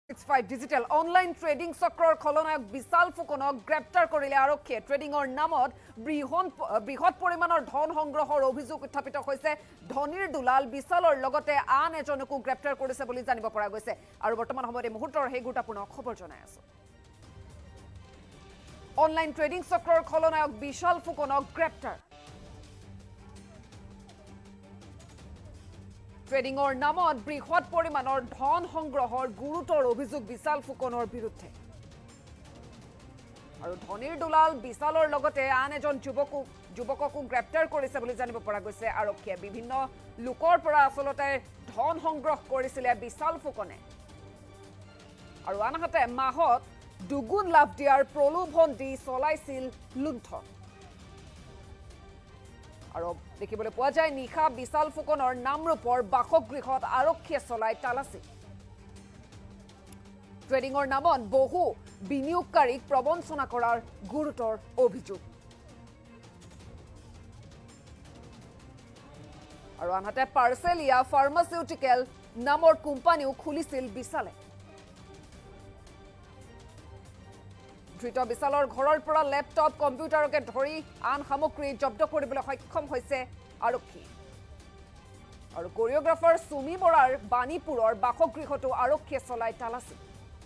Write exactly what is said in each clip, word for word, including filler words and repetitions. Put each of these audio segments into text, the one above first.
five digital online trading চক্ৰৰ খলনায়ক বিশাল ফুকনক গ্ৰেপ্তাৰ কৰিলে আৰক্ষীয়ে ট্ৰেডিংৰ নামত বৃহৎ বৃহৎ পৰিমাণৰ ধন সংগ্ৰহৰ অভিযোগ উত্থাপিত হৈছে ধনীৰ দুলাল বিশালৰ লগতে আন এজনকো গ্ৰেপ্তাৰ কৰিছে বুলি জানিব পৰা গৈছে আৰু বৰ্তমান সময়ত মুহূৰ্তৰ হেই গুৰুত্বপূৰ্ণ খবৰ জনাই আছো অনলাইন ট্ৰেডিং চক্ৰৰ খলনায়ক বিশাল ফুকনক গ্ৰেপ্তাৰ ট্ৰেডিংৰ নামত বৃহৎ পৰিমাণৰ ধন সংগ্ৰহৰ গুৰুতৰ অভিযোগ বিশাল ফুকনৰ বিৰুদ্ধে আৰু ধনীৰ দুলাল বিশালৰ লগতে আন এজন যুৱকো যুৱককো গ্ৰেপ্তাৰ কৰিছে বুলি জানিব পৰা গৈছে আৰক্ষীয়ে বিভিন্ন লোকৰ পৰা আসলতে ধন সংগ্ৰহ কৰিছিলে বিশাল ফুকনে আৰু আনহাতে মাহত দুগুণ লাভ দিয়াৰ প্ৰলোভন দি চলাইছিল লুণ্ঠন আৰু দেখিবলৈ পোৱা যায় নিশা বিশাল ফুকনৰ নামৰূপৰ বাসগৃহত আৰক্ষীয়ে চলাই তালাচী ট্ৰেডিংৰ নামত বহু বিনিয়োগকাৰীক প্ৰবঞ্চনা কৰাৰ গুৰুতৰ অভিযোগ আৰু আনহাতে পাৰ্চেলিয়া ফাৰ্মাচিউটিকেল নামৰ কোম্পানীও খুলিছিল বিশালে ধৃত বিশালৰ ঘৰৰ পৰা ল্যাপটপ কম্পিউটাৰকে ধৰি আন সামগ্ৰী জব্দ কৰিবলৈ সক্ষম হৈছে আৰক্ষী আৰু কোৰিওগ্ৰাফাৰ সুমি বৰাৰ বাণীপুৰৰ বাসগৃহটো আৰক্ষীয়ে চলাই তালাচী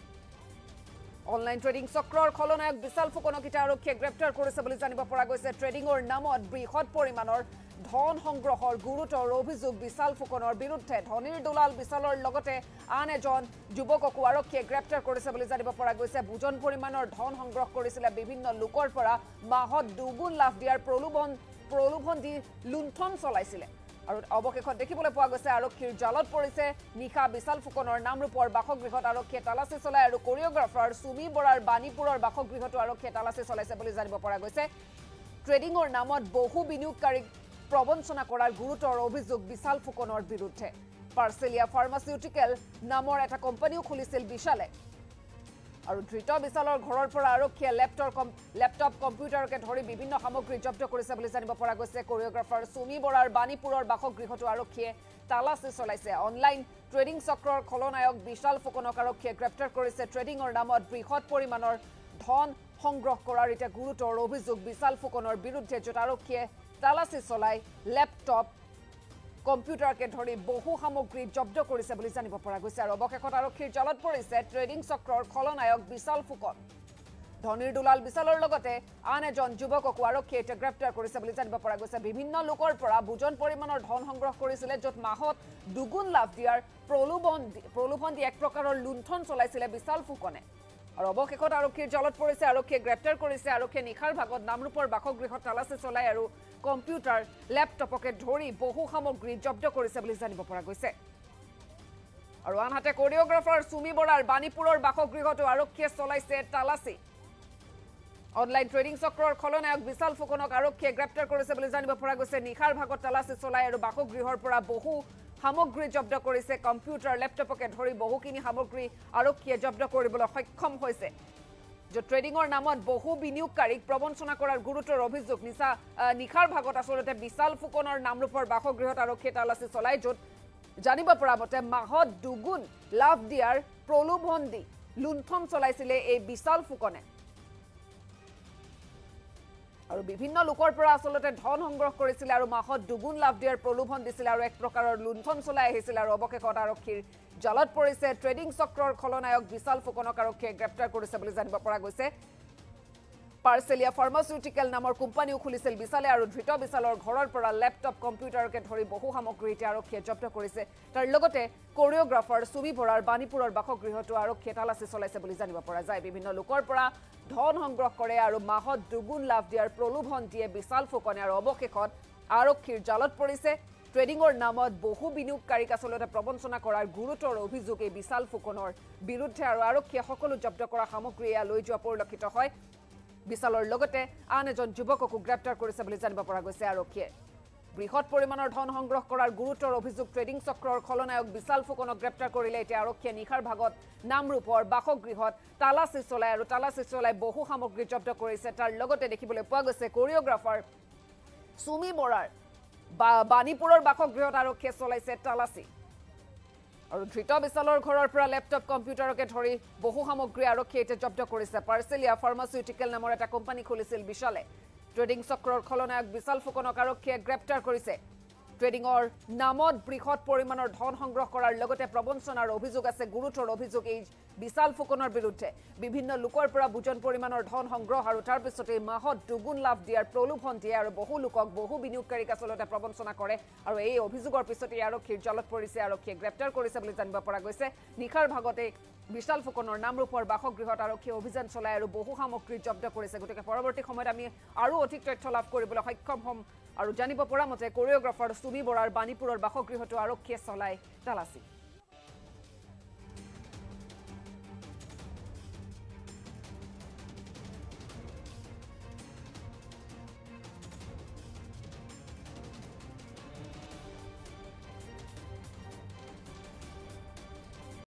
অনলাইন ট্ৰেডিং চক্ৰৰ খলনায়ক বিশাল ফুকনক ইটা আৰক্ষীয়ে গ্ৰেপ্তাৰ কৰিছে বুলি জানিব পৰা গৈছে ট্ৰেডিংৰ নামত বৃহৎ পৰিমাণৰ ধন সংগ্ৰহৰ গুৰুতৰ অভিযোগ বিশাল ফুকনৰ বিৰুদ্ধে ধনীৰ দুলাল বিশালৰ লগতে আন এজন যুৱককো আৰক্ষীয়ে গ্ৰেপ্তাৰ কৰিছে বুলি জানিব পৰা গৈছে বুজন পৰিমাণৰ ধন সংগ্ৰহ কৰিছিল বিভিন্ন লোকৰ পৰা মাহত দুগুণ লাভ দিয়াৰ প্ৰলোভন প্ৰলোভন দি লুণ্ঠন চলাইছিল আৰু অৱশেষত দেখিবলৈ পোৱা গৈছে আৰক্ষীৰ জালত পৰিছে নিশা বিশাল ফুকনৰ নামৰূপৰ বাসগৃহত আৰক্ষীয়ে তালাচী চলাই আৰু কোৰিওগ্ৰাফাৰ সুমি বৰাৰ বাণীপুৰৰ বাসগৃহটো আৰক্ষীয়ে তালাচী চলাইছে বুলি জানিব পৰা গৈছে ট্ৰেডিংৰ নামত বহু বিনিয়োগকাৰীক প্ৰবঞ্চনা কৰাৰ গুৰুতৰ অভিযোগ বিশাল ফুকনৰ বিৰুদ্ধে পাৰ্চেলিয়া ফাৰ্মাচিউটিকেল নামৰ এটা কোম্পানীও খুলিছিল বিশালে আৰু ধৃত বিশালৰ ঘৰৰ পৰা আৰক্ষীয়ে ল্যাপটপ ল্যাপটপ কম্পিউটাৰকে ধৰি বিভিন্ন সামগ্ৰী জব্দ কৰিছে বুলি জানিব পৰা গৈছে কোৰিওগ্ৰাফাৰ সুমি বৰাৰ বাণীপুৰৰ বাসগৃহটো আৰক্ষীয়ে তালাচী চলাইছে অনলাইন ট্ৰেডিং চক্ৰৰ খলনায়ক বিশাল ফুকনক আৰক্ষীয়ে গ্ৰেপ্তাৰ কৰিছে ট্ৰেডিংৰ নামত বৃহৎ পৰিমাণৰ ধন সংগ্ৰহ কৰাৰ এটা গুৰুতৰ অভিযোগ বিশাল ফুকনৰ বিৰুদ্ধে য'ত আৰক্ষীয়ে তালাচী চলাই ল্যাপটপ কম্পিউটাৰকে ধৰি বহু সামগ্ৰী জব্দ কৰিছে বুলি জানিব পৰা গৈছে আৰু অৱশেষত আৰক্ষীৰ জালত পৰিছে ট্ৰেডিং চক্ৰৰ খলনায়ক বিশাল ফুকন ধনীৰ দুলাল বিশালৰ লগতে আন এজন যুৱককো আৰক্ষীয়ে এতিয়া গ্ৰেপ্তাৰ কৰিছে বুলি জানিব পৰা গৈছে বিভিন্ন লোকৰ পৰা বুজন পৰিমাণৰ ধন সংগ্ৰহ কৰিছিলে য'ত মাহত দুগুণ লাভ দিয়াৰ প্ৰলোভন প্ৰলোভন দি এক প্ৰকাৰৰ লুণ্ঠন চলাইছিলে বিশাল ফুকনে আৰু অৱশেষত আৰক্ষীৰ জালত পৰিছে আৰক্ষীয়ে গ্ৰেপ্তাৰ কৰিছে আৰক্ষীয়ে নিশাৰ ভাগত নামৰূপৰ বাসগৃহত তালাচী চলাই আৰু কম্পিউটাৰ ল্যাপটপকে ধৰি বহু সামগ্ৰী জব্দ কৰিছে বুলি জানিব পৰা গৈছে আৰু আনহাতে কোৰিওগ্ৰাফাৰ সুমি বৰাৰ বাণীপুৰৰ বাসগৃহটো আৰক্ষীয়ে চলাইছে তালাচী অনলাইন ট্ৰেডিং চক্ৰৰ খলনায়ক বিশাল ফুকনক আৰক্ষীয়ে গ্ৰেপ্তাৰ কৰিছে বুলি জানিব পৰা গৈছে নিশাৰ ভাগত তালাচী চলাই আৰু বাসগৃহৰ পৰা বহু সামগ্ৰী জব্দ কৰিছে কম্পিউটাৰ ল্যাপটপকে ধৰি বহুখিনি সামগ্ৰী আৰক্ষীয়ে জব্দ কৰিবলৈ সক্ষম হৈছে যে ট্ৰেডিংৰ নামত বহু বিনিয়োগকাৰীক প্ৰবঞ্চনা কৰাৰ গুৰুতৰ অভিযোগ নিশা নিশাৰ ভাগত আসলতে বিশাল ফুকনৰ নামৰূপৰ বাসগৃহত আৰক্ষীয়ে তালাচী চলাই য'ত জানিব পৰা মতে মাহত দুগুণ লাভ দিয়াৰ প্ৰলোভন দি লুণ্ঠন চলাইছিলে এই বিশাল ফুকনে আৰু বিভিন্ন লোকৰ পৰা আসলতে ধন সংগ্ৰহ কৰিছিল আৰু মাহত দুগুণ লাভ দিয়াৰ প্ৰলোভন দিছিল আৰু এক প্ৰকাৰৰ লুণ্ঠন চলাই আহিছিল আৰু অৱশেষত আৰক্ষীৰ জালত পৰিছে ট্ৰেডিং চক্ৰৰ খলনায়ক বিশাল ফুকনক আৰক্ষীয়ে গ্ৰেপ্তাৰ কৰিছে বুলি জানিব পৰা গৈছে পাৰ্চেলিয়া ফাৰ্মাচিউটিকেল নামৰ কোম্পানীও খুলিছিল বিশালে আৰু ধৃত বিশালৰ ঘৰৰ পৰা ল্যাপটপ কম্পিউটাৰকে ধৰি বহু সামগ্ৰী এতিয়া আৰক্ষীয়ে জব্দ কৰিছে তাৰ লগতে কোৰিওগ্ৰাফাৰ সুমি বৰাৰ বাণীপুৰৰ বাসগৃহটো আৰক্ষীয়ে তালাচী চলাইছে বুলি জানিব পৰা যায় বিভিন্ন লোকৰ পৰা ধন সংগ্ৰহ কৰে আৰু মাহত দুগুণ লাভ দিয়াৰ প্ৰলোভন দিয়ে বিশাল ফুকনে আৰু অৱশেষত আৰক্ষীৰ জালত পৰিছে ট্ৰেডিংৰ নামত বহু বিনিয়োগকাৰীক আসলতে প্ৰবঞ্চনা কৰাৰ গুৰুতৰ অভিযোগ এই বিশাল ফুকনৰ বিৰুদ্ধে আৰু আৰক্ষীয়ে সকলো জব্দ কৰা সামগ্ৰী এয়া লৈ যোৱা পৰিলক্ষিত হয় বিশালৰ লগতে আন এজন যুৱককো গ্ৰেপ্তাৰ কৰিছে বুলি জানিব পৰা গৈছে আৰক্ষীয়ে বৃহৎ পৰিমাণৰ ধন সংগ্ৰহ কৰাৰ গুৰুতৰ অভিযোগ ট্ৰেডিং চক্ৰৰ খলনায়ক বিশাল ফুকনক গ্ৰেপ্তাৰ কৰিলে এতিয়া আৰক্ষীয়ে নিশাৰ ভাগত নামৰূপৰ বাসগৃহত তালাচী চলাই আৰু তালাচী চলাই বহু সামগ্ৰী জব্দ কৰিছে তাৰ লগতে দেখিবলৈ পোৱা গৈছে কোৰিওগ্ৰাফাৰ সুমি বৰাৰ বাণীপুৰৰ বাসগৃহত আৰক্ষীয়ে চলাইছে তালাচী আৰু ধৃত বিশালৰ ঘৰৰ পৰা লেপটপ কম্পিউটাৰকে ধৰি বহু সামগ্ৰী আৰক্ষীয়ে এতিয়া জব্দ কৰিছে পাৰ্চেলিয়া ফাৰ্মাচিউটিকেল নামৰ এটা কোম্পানী খুলিছিল বিশালে ট্ৰেডিং চক্ৰৰ খলনায়ক বিশাল ফুকনক আৰক্ষীয়ে গ্ৰেপ্তাৰ কৰিছে ট্ৰেডিংৰ নামত বৃহৎ পৰিমাণৰ ধন সংগ্ৰহ কৰাৰ লগতে প্ৰবঞ্চনাৰ অভিযোগ আছে গুৰুতৰ অভিযোগ এই বিশাল ফুকনৰ বিৰুদ্ধে বিভিন্ন লোকৰ পৰা বুজন পৰিমাণৰ ধন সংগ্ৰহ আৰু তাৰ পিছতে মাহত দুগুণ লাভ দিয়াৰ প্ৰলোভন দিয়ে আৰু বহু লোকক বহু বিনিয়োগকাৰীক আচলতে প্ৰবঞ্চনা কৰে আৰু এই অভিযোগৰ পিছতে আৰক্ষীৰ জালত পৰিছে আৰক্ষীয়ে গ্ৰেপ্তাৰ কৰিছে বুলি জানিব পৰা গৈছে নিখাৰ ভাগতে বিশাল ফুকনৰ নামৰূপৰ বাসগৃহত আৰক্ষীয়ে অভিযান চলাই আৰু বহু সামগ্ৰী জব্দ কৰিছে গতিকে পৰৱৰ্তী সময়ত আমি আৰু অধিক তথ্য লাভ কৰিবলৈ সক্ষম হ'ম আৰু জানিব পৰা মতে কোৰিঅগ্ৰাফাৰ সুমি বৰাৰ বাণীপুৰৰ বাসগৃহটো আৰক্ষীয়ে চলাই তালাচী